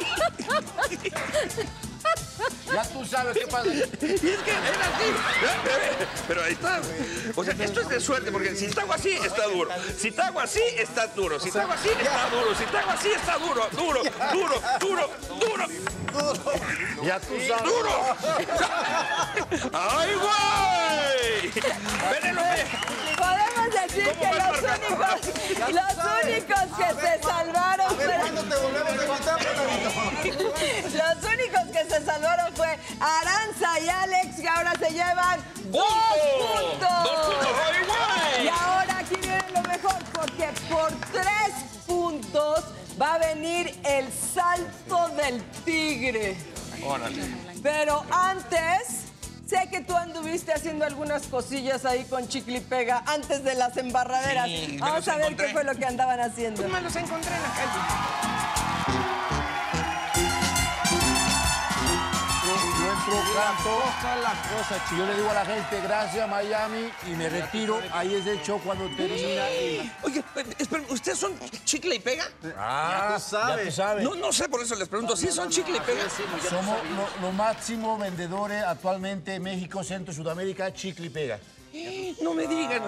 Ya tú sabes qué pasa. Y es que era así. Pero ahí está. O sea, esto es de suerte, porque si te hago así, está duro. Si te hago así, está duro. Si te hago así, está duro. Si te hago así, está duro. Duro, duro, duro, duro. Ya tú sabes. ¡Duro! ¡Ay, güey! Penélope. Podemos decir ¿Cómo que vas los marcando? únicos, los únicos que se salvaron ¿Cuándo fueron... te volvemos a invitar, Platanito? Los únicos que se salvaron fue Aranza y Alex, que ahora se llevan dos puntos. ¡Dos puntos! ¡Ay, Y güey! ahora aquí viene lo mejor, porque por tres puntos va a venir el salto del tigre. Órale. Pero antes, sé que tú anduviste haciendo algunas cosillas ahí con chicle y pega antes de las embarraderas. Sí, me Vamos los a ver encontré. qué fue lo que andaban haciendo. Me los encontré en la calle. No, no otro canto. Yo le digo a la gente, gracias Miami, y me retiro. Ahí es el show cuando termina. el- Oye, esperen, ¿ustedes son chicle y pega? Ah, ya tú sabes. Ya tú sabes. No, no sé, por eso les pregunto. ¿Sí son chicle y pega? Somos los lo máximos vendedores actualmente en México, Centro, Sudamérica, chicle y pega. No me digan.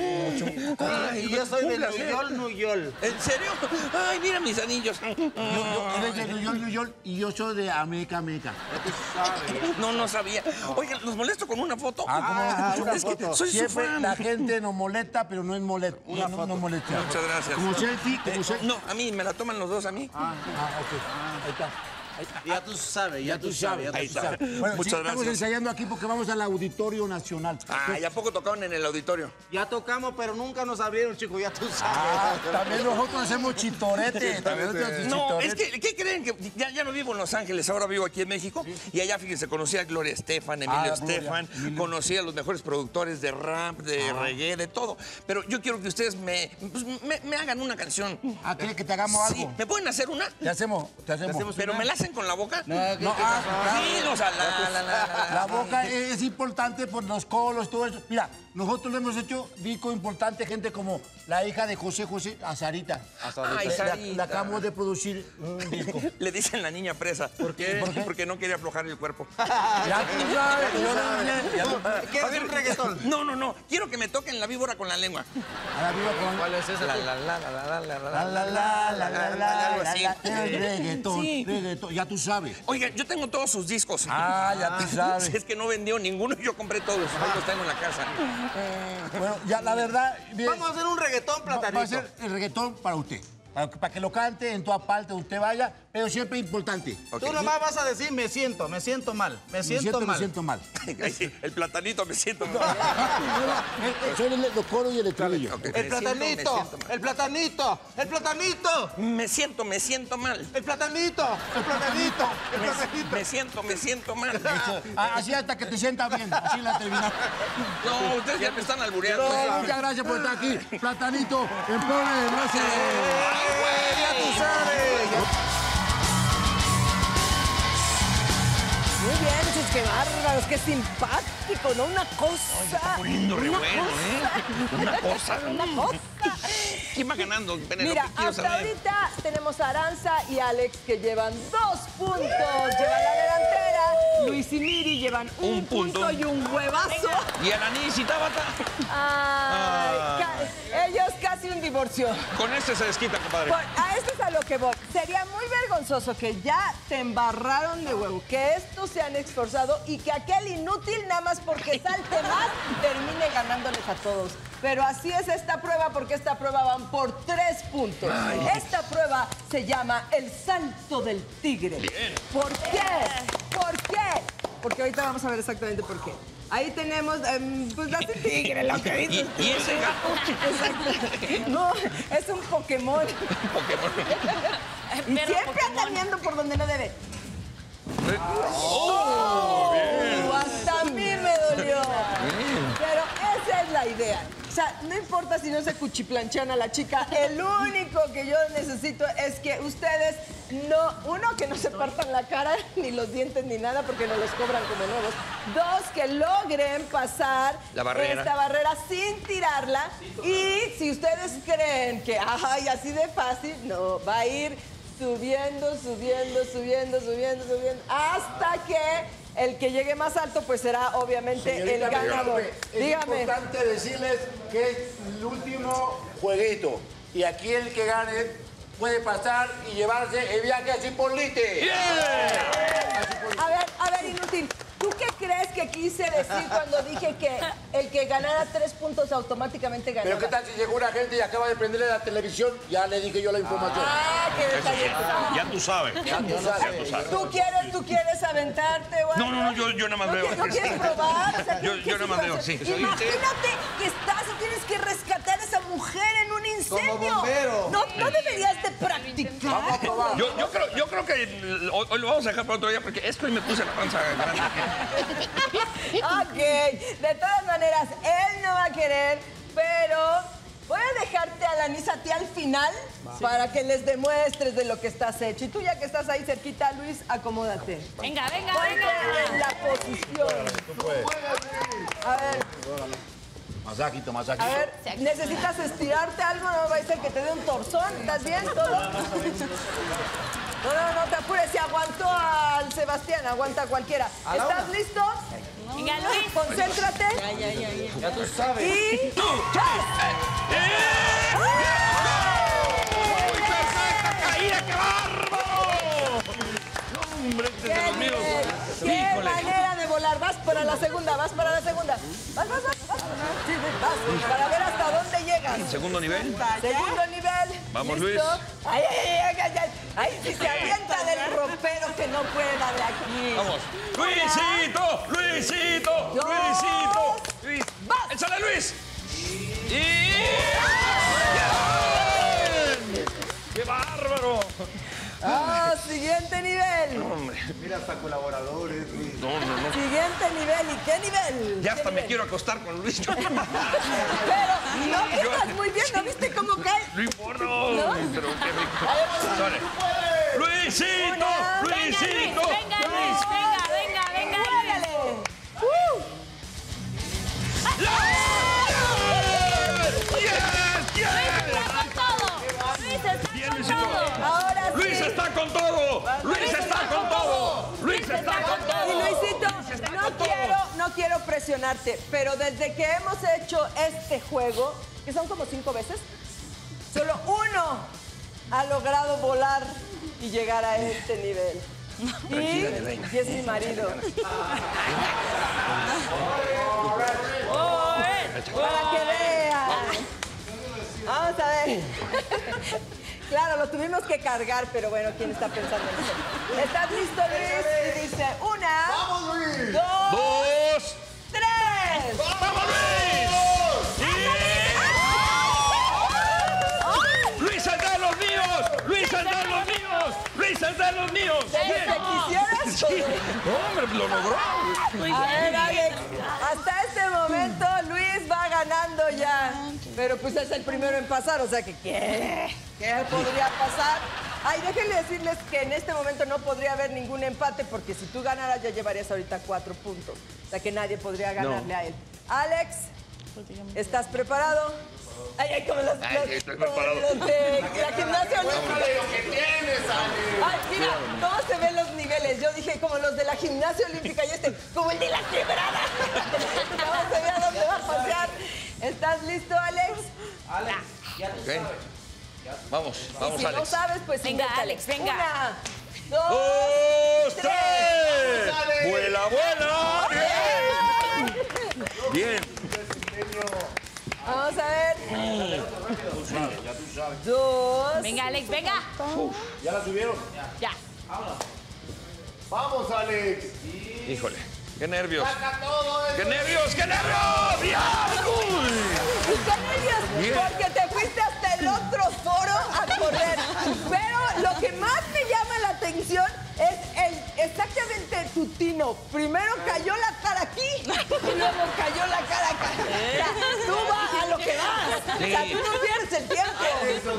Y yo soy de Nuyol, Nuyol. ¿En serio? Ay, mira mis anillos. Yo, yo, él es de New York, New York, y yo soy de América, América. No, no sabía. Oigan, ¿los molesto con una foto? Ah, Es una que foto. soy su Siempre fan. la gente nos molesta, pero no es molesta. Una no, foto. no molesta. Muchas gracias. Como selfie, como Eh, selfie. No, a mí, me la toman los dos a mí. Ah, ah, ok. Ahí está. Ya tú sabes, ya tú sabes. Ahí Ya tú está. sabes. Bueno, Muchas sí, estamos gracias. ensayando aquí porque vamos al Auditorio Nacional. Ah, ¿y a poco tocaron en el auditorio? Ya tocamos, pero nunca nos abrieron, chicos, ya tú Ah, sabes. también nosotros hacemos chitorete. También nosotros hacemos No, chitorete. es que, ¿qué creen? Que ya, ya no vivo en Los Ángeles, ahora vivo aquí en México. Y allá, fíjense, conocí a Gloria Estefan, Emilio Ah, Gloria, Estefan, Emilio. conocí a los mejores productores de rap, de Ah. reggae, de todo. Pero yo quiero que ustedes me, pues, me, me hagan una canción. Ah, ¿quieres que te hagamos Sí, algo? ¿me pueden hacer una? Te hacemos, te hacemos. ¿Pero me la hacen con la boca? No, ah, Sí, o sea, la, la, la, la, La boca es, es importante por los colos, todo eso. Mira, nosotros le hemos hecho disco importante, gente como la hija de José José, a Sarita. Ay, Le- Sarita. Le, le acabamos de producir un disco. Le dicen la niña presa. ¿Por qué? ¿Por qué? Porque no quería aflojar el cuerpo. Ya tú sabes, yo no- ya- ya tú- ¿Quieres un reggaetón? No, no, no. Quiero que me toquen la víbora con la lengua. A la viva con- ¿Cuál es esa? La, la, la, la, la, la, la, La, la, la, la, la, la, algo la, así. la, el reggaetón, Sí. reggaetón, ya tú sabes. Oigan, yo tengo todos sus discos. Ah, ya tú sabes. Si es que no vendió ninguno, yo compré todos. Ahí los tengo en la casa. Bueno, ya la verdad, bien, Vamos a hacer un reggaetón, va- va a platanito. ser el reggaetón para usted. Para, para que lo cante en todas partes, donde usted vaya, pero siempre importante. Ok. Tú nomás vas a decir, me siento, me siento mal, me Me siento, siento, me mal. siento mal. Ay, sí, el platanito me siento mal. Son los coros y el estribillo. Ok, El me siento, me platanito, siento mal. el platanito, el platanito, Me siento, me siento mal. el platanito, el platanito, el Me, platanito. me siento, me siento mal. Ah, así hasta que te sientas bien, así la terminamos. No, ustedes ya me están albureando. No, muchas gracias por estar aquí. Platanito, en Pobre, gracias. Ya tú sabes. Muy bien, muchachos, qué bárbaros, qué simpático, ¿no? Una cosa. Poniendo re una bueno, ¿eh? Una cosa. Una cosa. ¿Quién va ganando, Penélope? Mira, Quiero hasta saber. ahorita tenemos a Aranza y Alex que llevan dos puntos. Llevan la delantera. Luis y Miri llevan un, Un punto. punto y un huevazo. Y Alanis y Tabata. Ay, ca- ellos casi un divorcio. Con este se desquita, compadre. Por- a esto es a lo que voy. Sería muy vergonzoso que ya te embarraron de huevo, que estos se han esforzado y que aquel inútil, nada más porque salte más, termine ganándoles a todos. Pero así es esta prueba, porque esta prueba van por tres puntos. Esta prueba se llama el salto del tigre. ¿Por qué? ¿Por qué? Porque ahorita vamos a ver exactamente por qué. Ahí tenemos, em, pues la tigre, lo que ¿Y, dices. y ese gato? Exacto. No, es un Pokémon. Pokémon. Y siempre anda viendo por donde no debe. ¡Oh! Uh, hasta a mí me dolió. Pero esa es la idea. O sea, no importa si no se cuchiplanchan a la chica, el único que yo necesito es que ustedes no, uno, que no se partan la cara, ni los dientes, ni nada, porque no los cobran como nuevos. Dos, que logren pasar La barrera. esta barrera sin tirarla. Y si ustedes creen que, ay, así de fácil, no, va a ir subiendo, subiendo, subiendo, subiendo, subiendo, hasta que el que llegue más alto, pues será obviamente Señorita el ganador. Penélope, es Dígame. importante decirles que es el último jueguito. Y aquí el que gane puede pasar y llevarse el viaje a Cipolite. A ver, a ver, inútil. ¿Tú qué crees que quise decir cuando dije que el que ganara tres puntos automáticamente ganaba? Pero ¿qué tal si llegó una gente y acaba de prenderle la televisión? Ya le dije yo la información. Ah, qué detalle. Ya tú sabes. Ya tú sabes. ¿Tú quieres, tú quieres aventarte o algo? No, no, no, yo, yo nada más ¿No, veo. qui- ¿No quieres probar? O sea, Yo- ¿qué- yo qué nada más veo, situación? sí. Imagínate que estás y tienes que rescatar a esa mujer en un incendio. bombero. No, no deberías de practicar. Vamos a probar. Yo, yo, creo, yo creo que hoy, hoy lo vamos a dejar para otro día porque esto y me puse la panza grande. Ok, de todas maneras, él no va a querer, pero Voy a dejarte a la Anisa a ti al final para que les demuestres de lo que estás hecho. Y tú ya que estás ahí cerquita, Luis, acomódate. Venga, venga, Ponte venga. en la posición. A ver. Masajito, masajito. A ver, ¿necesitas estirarte algo? ¿No va a ser que te dé un torzón? ¿Estás bien? ¿Todo? No, no, no te apures. Si aguantó al Sebastián, aguanta a cualquiera. ¿Estás listo? Venga, Luis. Concéntrate. Ya, ya, ya, ya. Ya tú sabes. Y... ¡Caída, qué bárbaro! ¡No, hombre, este es de los míos! ¡Qué ¡Híjole! manera de volar! Vas para la segunda, vas para la segunda. Vas, vas, vas. vas. Sí, vas. Para ver hasta dónde llegas. ¿Segundo nivel? Segundo nivel. Vamos, ¿Listo? Luis. Ay, ay, ay, ay, ay. Ay, si se avienta del ropero que no pueda de aquí. Vamos. ¡Luisito! ¡Luisito! Dos. ¡Luisito! Luis. ¡Vas! ¡Échale, Luis! ¡Y... ¡Bien! ¡Qué bárbaro! Ah, siguiente nivel. Hombre, Mira, hasta colaboradores, Luis. no, no, no. Siguiente nivel. ¿Y qué nivel? Ya ¿Qué hasta me nivel? quiero acostar con Luis. Pero no, que estás muy bien. ¿No viste cómo cae? No importa. ¿No? Pero qué rico. Sale. ¡Luisito! Una. ¡Luisito! Venga, Luis. ¡Luis! Venga, venga, venga, Luis. ¡Órale! ¡Uh! ¡Yes! ¡Yes! Está con todo. Luis está Bien, con Luisito. todo. Ahora sí. ¡Luis está con todo! ¡Luis está con todo! ¡Luis está con todo! Y Luisito, está no con todo. quiero, no quiero presionarte, pero desde que hemos hecho este juego, que son como cinco veces, solo uno ha logrado volar y llegar a este nivel. Y, y es mi marido. Para que vean. Vamos a ver. Claro, lo tuvimos que cargar, pero bueno, ¿quién está pensando en eso? ¿Estás listo, Luis? Y dice, una, ¡Vamos, Luis! dos, ¡Dos! tres. ¡Vamos, Luis! ¡Y... ¡Luis es de los míos! ¡Luis es de los míos! ¡Luis es de los míos! ¿Te quisieras? Sí. ¡Hombre, lo logró! A ver, Alex, hasta este momento Luis va ganando ya. Pero pues es el primero en pasar, o sea que ¿qué? ¿Qué podría pasar? Ay, déjenme decirles que en este momento no podría haber ningún empate porque si tú ganaras ya llevarías ahorita cuatro puntos. O sea que nadie podría ganarle a él. Alex, ¿estás preparado? Ay, ay, como los, Ay, los- sí, estoy como preparado. los de la gimnasia olímpica. lo que tienes, Ale! Ay, mira, ¿cómo se ven los niveles? Yo dije como los de la gimnasia olímpica y este, como el de la quebrada. ¿Cómo se ve a dónde va a pasear? ¿Estás listo, Alex? Alex, ya tú Ok. sabes. Vamos, vamos, Si no Alex. sabes, pues Venga, invéntale. Alex, venga. Una, dos, ¡Dos, tres. tres! ¡Dale! ¡Vuela, vuela! ¡Bien! ¡Bien! Vamos a ver. Dos. Venga, Alex, venga. ¿Ya la subieron? Ya. ¡Vamos, Alex! Híjole, qué nervios. ¡Saca todo eso! ¡Qué nervios, qué nervios! ¡Bien! ¡Uy! ¿Y qué nervios? Bien. Porque te fuiste hasta el otro foro a correr. Pero lo que más me llama la atención es el exactamente tu tino. Primero cayó la cara aquí y luego cayó la cara acá. O sea, tú vas a lo que vas. O sea, tú no pierdes el tiempo.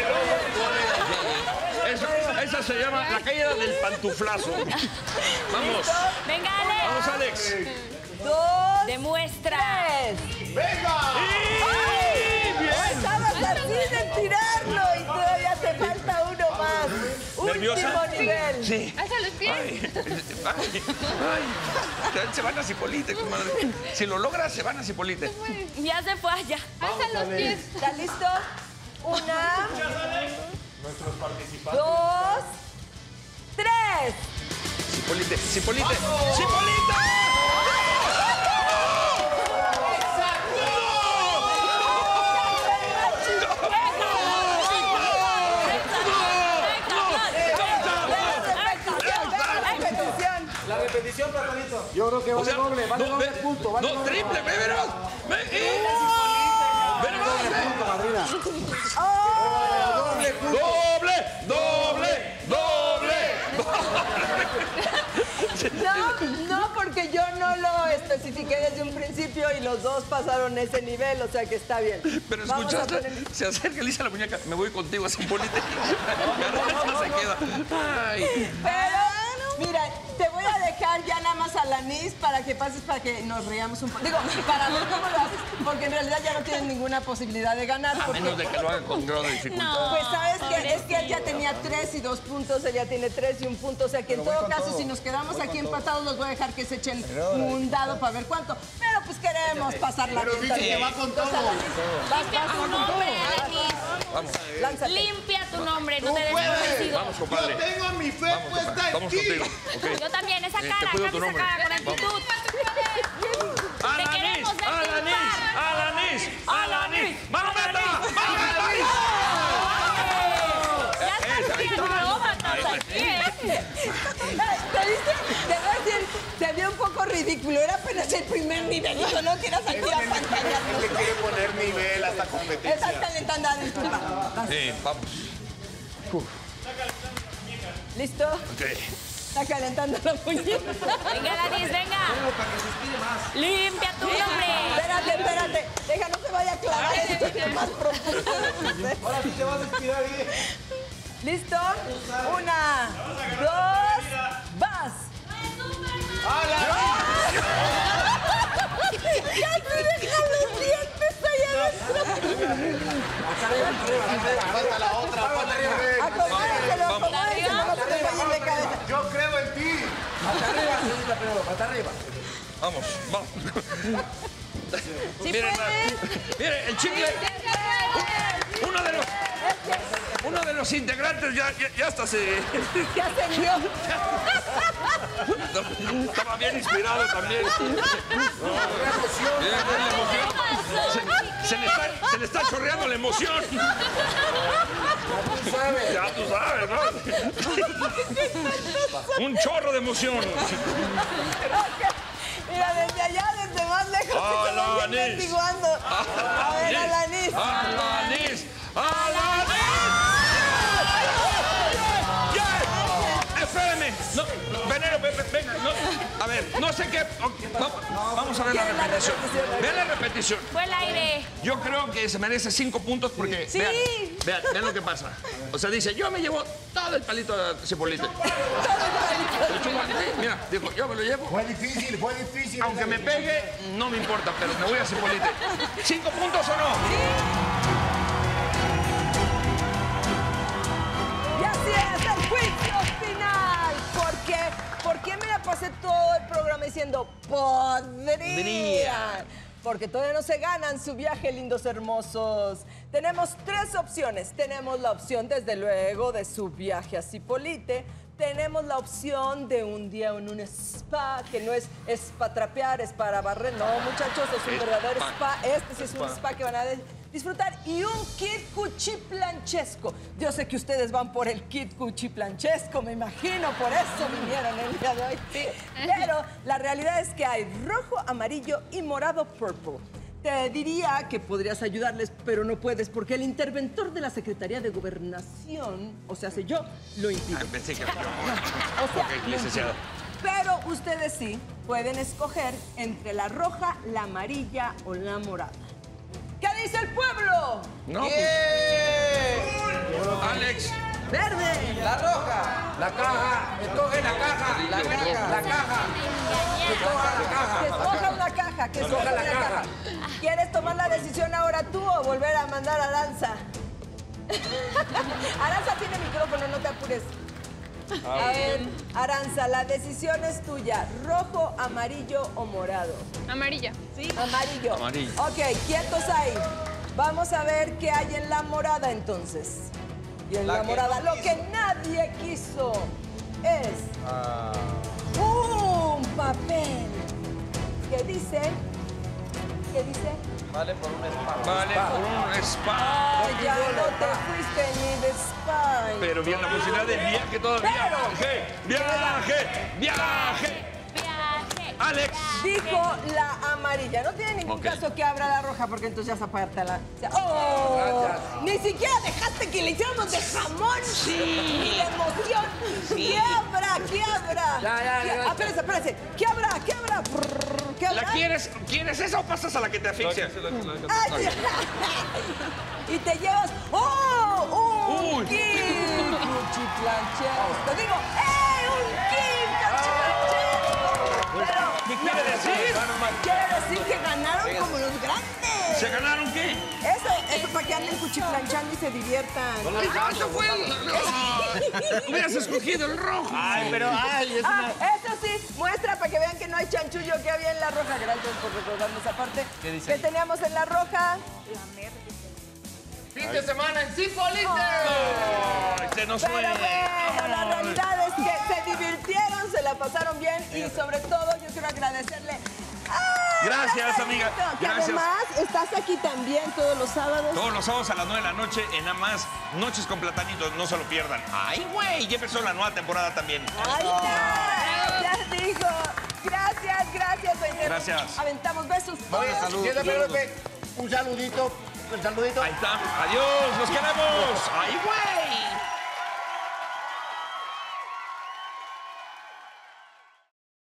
Esa, esa se llama la caída del pantuflazo. Vamos. Venga, Alex. Vamos, Alex. Dos, Demuestra. tres. ¡Venga! ¡Y bien! Estabas así de tirarlo y todavía te falta uno más. ¿Nerviosa? Último nivel. Sí. Alza los pies. Ay, ay, ay. Se van a Cipolite, comadre. Si lo logras, se van a Cipolite. Ya se fue allá. Alza los pies. ¿Estás listo? Una, dos, tres. Cipolite, Cipolite, Cipolite. La repetición, Platanito. Yo creo que vale O sea, doble, vale no, doble ve- punto. Vale no, doble. triple, ve, verás. Ve, y- ve nomás, ve. Madrina. Doble punto. Doble, doble, doble, doble. No, no, porque porque yo no lo especifiqué desde un principio y los dos pasaron ese nivel, o sea que está bien. Pero Vamos a escuchaste, poner- se acerca y le dice a la muñeca, me voy contigo a Cipolite. Se queda. Ay. Pero, mira, te voy a dejar ya nada más a la Nis para que pases, para que nos riamos un poco. Digo, para ver cómo lo haces, porque en realidad ya no tienes ninguna posibilidad de ganar. A porque- menos de que lo haga con grado de dificultad. Pues sabes que es que él ya tenía tres y dos puntos, ella tiene tres y un punto, o sea que en todo caso si nos quedamos aquí empatados los voy a dejar que se echen un dado para ver cuánto. Pero pues queremos pasarla Pero bien dice también. que va con todo. Vas, Limpia vas, tu vas. nombre, Alanis. Vamos, Lánzate. Limpia tu nombre, no Tú te des por puedes. vencido. vamos, compadre. Yo tengo mi fe Vamos, puesta compadre. en Vamos ti. contigo. Ok. Yo también, esa Eh, te cara, cuido tu cambia esa nombre. cara con actitud. Te ¡Alanis! queremos ver ¡Alanis! triunfar. ¡Alanis! ¡Alanis! ¡Mano meta! ¡Mano meta! Ya estás bien acróbatas aquí, ¿eh? ¿Te viste? Te voy a decir, se vio un poco ridículo, era apenas el primer nivelito, no quieras aquí a Él pantallarnos. le quiere poner nivel a esta competencia. Estás calentando, ah, disculpa. Vas. Sí, vamos. ¿Listo? Ok. Está calentando la muñeca. Venga, Alanis, venga. Limpia tu nombre. Espérate, espérate. Deja, no se vaya a clavar esto es lo más profundo. Ahora sí te vas a despidir bien. ¿Listo? Una, dos, vas. ¡Casi deja los dientes ahí adentro! Falta la otra. Falta arriba. Acomódenselo, acomódenselo, no se me vayan de cabeza. Yo creo en ti. Hasta arriba, señorita, pero hasta arriba. Vamos, vamos. ¿Sí Miren, pueden? la- miren, el chicle. Uno de los, uno de los integrantes ya, ya, ya hasta se... ¿Qué ascendió? Estaba bien inspirado también. Bien, bien, la emoción. Se, se le está, se le está chorreando la emoción. Ya tú sabes, ¿no? Un chorro de emoción. Mira, desde allá, desde más lejos, se quedó bien Alanis. mentiguando. A ver, Alanis. ¡Alanis! ¡Alanis! ¡Ya! ¡Espérame! No, Venero, ven, ven, venga. No, a ver, no sé qué... ok, va- vamos a ver la repetición. Vean la repetición. Fue el aire. Yo creo que se merece cinco puntos porque... Sí. Vean, vean, vean lo que pasa. O sea, dice, yo me llevo todo el palito de Cipolite. Mira, dijo, yo me lo llevo. Fue difícil, fue difícil. Aunque me pegue, no me importa, pero me voy a Cipolite. ¿Cinco puntos o no? Y así es el juicio final. ¿Por qué? ¿Por qué me la pasé todo el programa diciendo podría? Porque todavía no se ganan su viaje, lindos hermosos. Tenemos tres opciones. Tenemos la opción, desde luego, de su viaje a Cipolite. Tenemos la opción de un día en un spa, que no es espatrapear, es para barrer. No, muchachos, es un verdadero spa. Este sí es un spa que van a disfrutar. Y un kit cuchiplanchesco. Yo sé que ustedes van por el kit cuchiplanchesco, me imagino, por eso vinieron el día de hoy. Sí. Pero la realidad es que hay rojo, amarillo y morado purple. Te diría que podrías ayudarles, pero no puedes porque el interventor de la Secretaría de Gobernación, o sea, soy yo, lo impide. Ah, pensé que era yo. O sea, Ok, licenciada. pero ustedes sí pueden escoger entre la roja, la amarilla o la morada. ¿Qué dice el pueblo? No, pues, Alex. Verde. La roja. La caja. Escoge la caja. La caja. La caja. Escoja la caja. Que escoja una caja, que escoja Escoja la una caja. caja. ¿Quieres tomar la decisión ahora tú o volver a mandar a Aranza? Aranza tiene micrófono, no te apures. A ver, Aranza, la decisión es tuya. ¿Rojo, amarillo o morado? Amarilla. ¿Sí? Amarillo. Amarillo. Ok, quietos ahí. Vamos a ver qué hay en la morada entonces. Y en la, La que morada, no lo que nadie quiso es un papel. ¿Qué dice? ¿Qué dice? Vale por un spa. Vale, por un spa. Ay, ya no te fuiste ni de spa. Pero bien la posibilidad de viaje todavía. Pero- Viaje, viaje, viaje. Viaje. Alex. Dijo la amarilla. No tiene ningún Ok. caso que abra la roja porque entonces ya se aparta la... o sea, ¡oh! Ni siquiera dejaste que le hiciéramos de jamón. Sí. Y de emoción. ¿Qué habrá? ¿Qué habrá? Ya, ya, ¿Qué- ya. ah, espérese, espérese. ¿Qué habrá? ¿Qué habrá? ¿La quieres? ¿Quieres esa o pasas a la que te asfixia? Ay, y te llevas. ¡Oh! ¡Un Uy. kit! Cuchiplanchero. Te digo, ¡eh! ¡Un kit! ¡Cuchiplanchero! Pero, ¿Qué quiere decir? Quiere decir que ganaron como los grandes. ¿Se ganaron qué? Eso, eso para que anden cuchiplanchando y se diviertan. ¡Ay, no fue el... no. Hubieras escogido el rojo. Ay, pero, ay, es Ah, una... eso sí, muestra para que vean que no hay chanchullo que había en la roja. Gracias por recordarnos esa parte. ¿Qué dice? Que teníamos en la roja. Fin de semana en Cipolite. Ay, se nos Pero fue. bueno, la realidad es que se divirtieron, se la pasaron bien y sobre todo yo quiero agradecerle. ¡Ay, Gracias, Rafaelito! amiga. Que Gracias. además estás aquí también todos los sábados. Todos los sábados a las nueve de la noche en A Más, Noches con Platanitos, no se lo pierdan. ¡Ay, güey! Ya empezó la nueva temporada también. ¡Ahí está! Ya dijo. Gracias, gracias. Reitero. Gracias. Aventamos besos. Oye, Pepe, Pepe, un saludito, un saludito. Ahí está. Adiós, los queremos. ¡Ay, güey!